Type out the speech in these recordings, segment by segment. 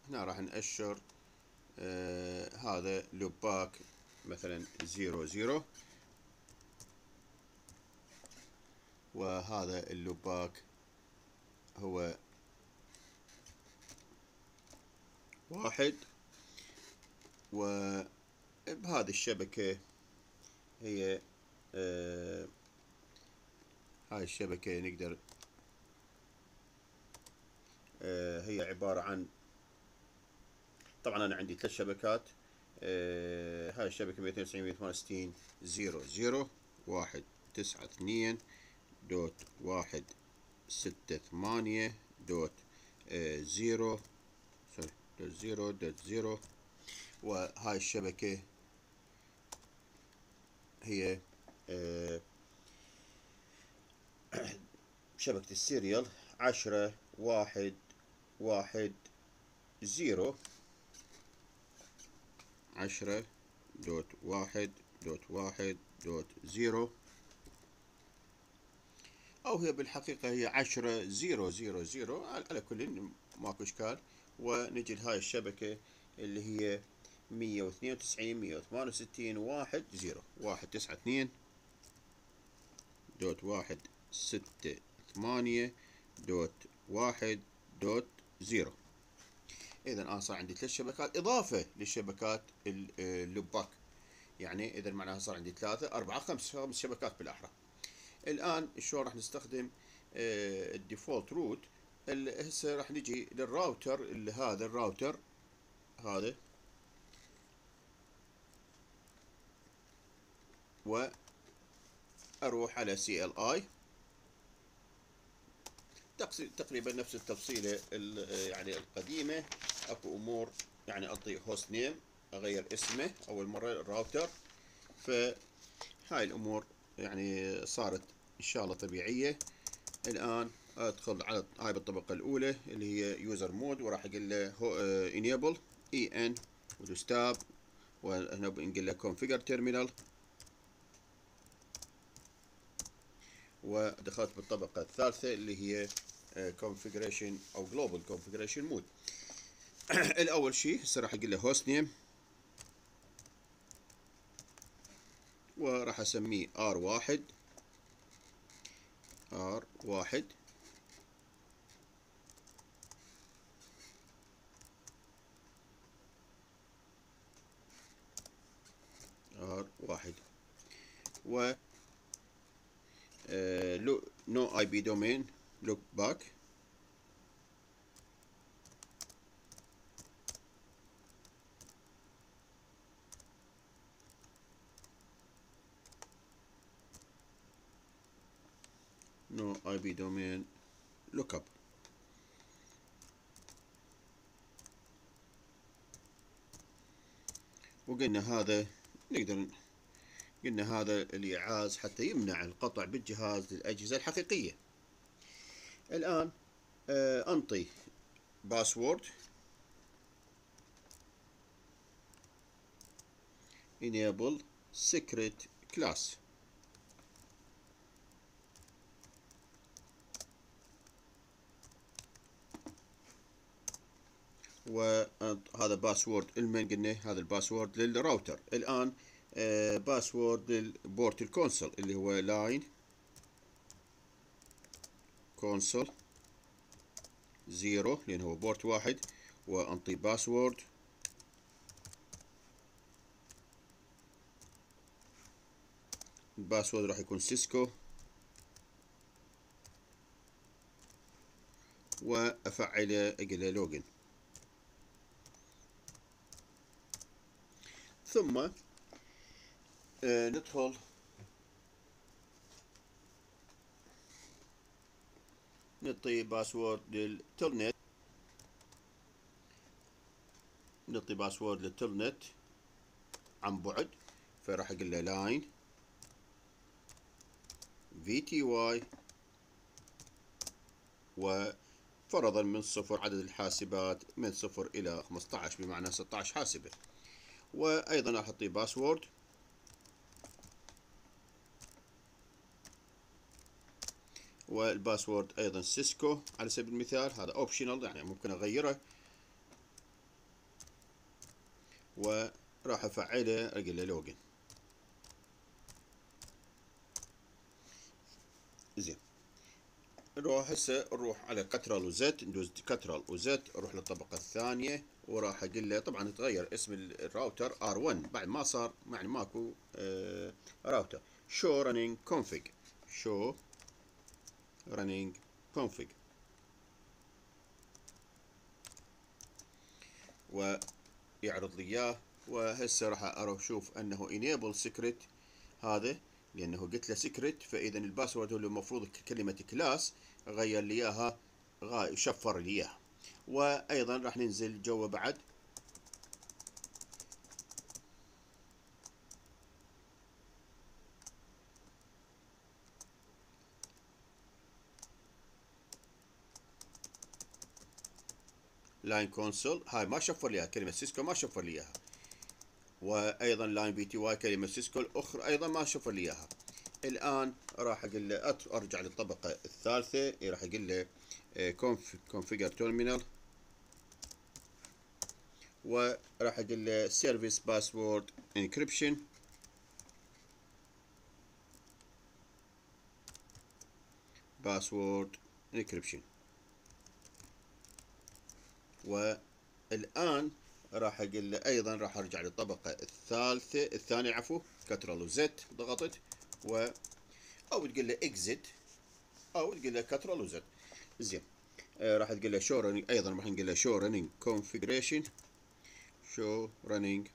هنا راح نأشر هذا لوباك مثلا 00، وهذا اللوباك هو 1. وبهذه الشبكة هي هاي الشبكة نقدر هي عبارة عن، طبعا أنا عندي 3 شبكات. هاي الشبكة 292.168.168.0 0.0. وهاي الشبكة هي شبكة السيريال 10.1.1.0 10.1.1.0، أو هي بالحقيقة هي 10.0.0.0 على كل ماكو إشكال. ونجي لهاي الشبكة اللي هي 192.168.168.1.0. إذا أنا صار عندي 3 شبكات إضافة للشبكات اللوباك، يعني إذا معناها صار عندي 3 4 5 شبكات بالأحرى. الآن شلون راح نستخدم الديفولت روت؟ هسه راح نجي للراوتر، اللي هذا الراوتر هذا، وأروح على CLI. تقريبا نفس التفصيلة يعني القديمة. اكو امور يعني اعطي هوست نيم، اغير اسمه اول مرة الراوتر. فهاي الامور يعني صارت ان شاء الله طبيعية. الان ادخل على هاي بالطبقة الاولى اللي هي يوزر مود، وراح اقول له enable en ودوس تاب، وهنا بنقول له configure terminal. ودخلت بالطبقة الثالثة اللي هي configuration او global configuration mode. الاول شيء هسه راح اقول له هوست نيم، وراح اسميه R1 R1. R1 و نو اي بي دومين لوك باك. نو اي بي دومين لوك اب. وقلنا هذا نقدر قلنا هذا الإعاز حتى يمنع القطع بالجهاز للأجهزة الحقيقية. الآن أنطي باسورد enable secret class، وهذا باسورد المن قلنا هذا الباسورد للراوتر. الآن باسورد للبورت الكونسول اللي هو لاين كونسول 0 لأنه هو بورت 1، وأنطي باسورد. الباسورد راح يكون سيسكو، وأفعله أقول له لوجن. ثم ندخل نعطي باسورد للتلنت، نعطي باسورد للتلنت عن بعد. فراح اقول له لاين VTY، وفرضا من 0 عدد الحاسبات من 0 إلى 15 بمعنى 16 حاسبة. وأيضا راح أعطي باسورد، والباسورد أيضا سيسكو على سبيل المثال. هذا اوبشنال يعني ممكن أغيره. وراح افعله اقول له لوجن. زين، نروح على كنترول وزد، ندوز كنترول وزد، نروح للطبقة الثانية وراح اقول له طبعا تغير اسم الراوتر R1 بعد ما صار يعني ماكو راوتر. شو رننج كونفيج، شو رننج كونفيج، ويعرض لي اياه. وهسه راح اروح اشوف انه enable secret هذا، لانه قلت له سكرت، فاذا الباسورد هو المفروض كلمه كلاس غير لي اياها، شفر لي اياها. وايضا راح ننزل جوا بعد لاين كونسول، هاي ما شفر لي اياها كلمه سيسكو، ما شفر لي اياها. وايضا لاين بي تي واي كلمه سيسكو الاخرى ايضا ما شفر لي اياها. الان راح اقول له ارجع للطبقه الثالثه، راح اقول له configure terminal، وراح اقول له service password encryption، باسورد انكريبشن. والان راح اقول له ايضا راح ارجع للطبقه الثانيه عفوا، كنترول وزد ضغطت، او تقول له اكزت، او تقول له كنترول وزد. زين، راح تقول له شو رننج، ايضا راح نقول له شو رننج كونفيجريشن، شو رننج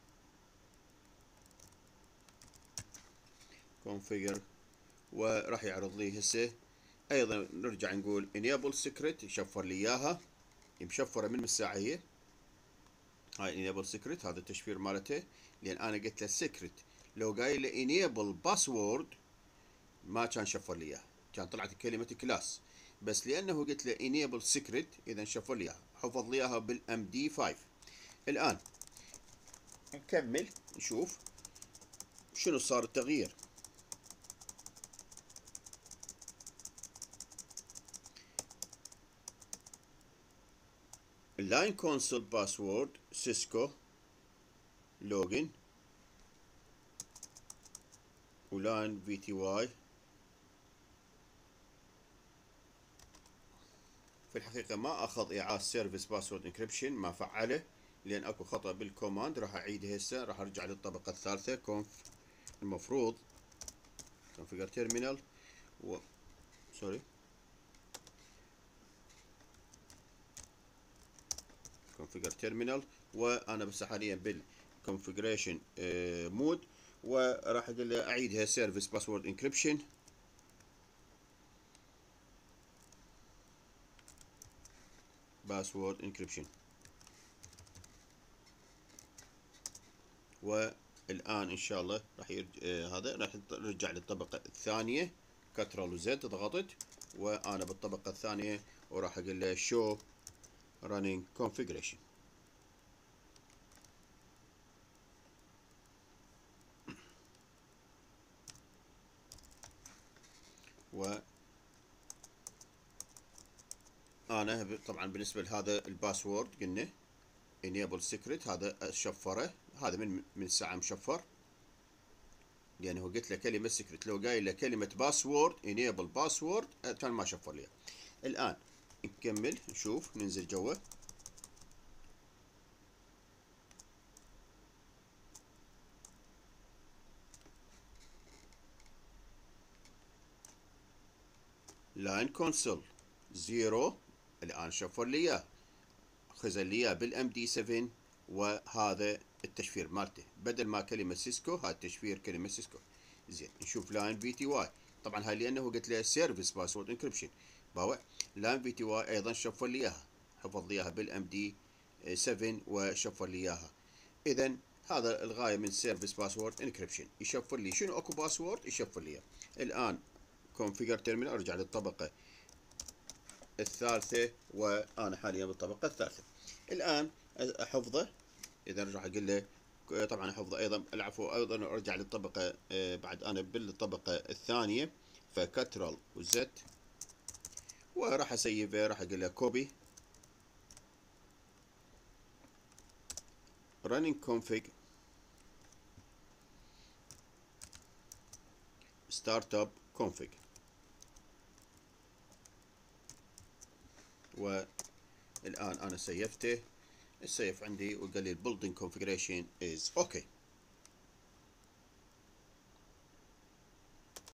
كونفيجر، وراح يعرض لي هسه. ايضا نرجع نقول enable secret، يشفر لي اياها، مشفره من الساعه هي هاي enable secret، هذا التشفير مالته، لان انا قلت له secret، لو قايل له enable password ما كان شفر لي اياها، كان طلعت كلمه كلاس، بس لانه قلت له enable secret اذا شفر لي اياها، حفظ لي اياها بالام دي 5. الان نكمل نشوف شنو صار التغيير. اللاين كونسول باسورد سيسكو لوجن، ولاين في تي واي. في الحقيقة ما اخذ اعادة سيرفيس باسورد انكريبشن، ما فعله لان اكو خطأ بالكوماند. راح اعيد هسه، راح ارجع للطبقة الثالثة المفروض configure terminal سوري configure terminal، وانا بس حاليا بالconfiguration مود، وراح اقول له اعيدها سيرفيس باسورد انكريبشن، باسورد انكريبشن. والان ان شاء الله راح هذا راح نرجع للطبقه الثانيه، كنترول وزد ضغطت، وانا بالطبقه الثانيه وراح اقول له شو رانينج كونفيجريشن. و انا طبعا بالنسبه لهذا الباسورد قلنا enable secret، هذا شفره، هذا من الساعه مشفر، لانه قلت له كلمه سكرت، لو قايل له كلمه باسورد enable باسورد كان ما شفر لي. الان نكمل نشوف، ننزل جوا لاين كونسول 0، الان شفر لي اياه، خزن لي اياه بالام دي 7، وهذا التشفير مالته بدل ما كلمه سيسكو، هذا التشفير كلمه سيسكو. زين، نشوف لاين في تي واي، طبعا هاي لانه قلت له سيرفيس باسورد انكربشن باوع. لاين في تي واي ايضا شفر لي اياها، حفظ لي اياها بالام دي 7 وشفر لي اياها. اذا هذا الغايه من سيرفيس باسورد انكربشن، يشفر لي شنو اكو باسورد يشفر لي. الان كونفيجر تيرمينال، ارجع للطبقه الثالثه، وانا حاليا بالطبقه الثالثه. الان احفظه، اذا راح اقول له طبعا احفظه ايضا، العفو ايضا ارجع للطبقه بعد انا بالطبقه الثانيه، فكنترول وزد، وراح اسيفه، راح اقول له كوبي، running config startup config، والآن أنا سيفته، السيف عندي وقال لي building configuration is okay.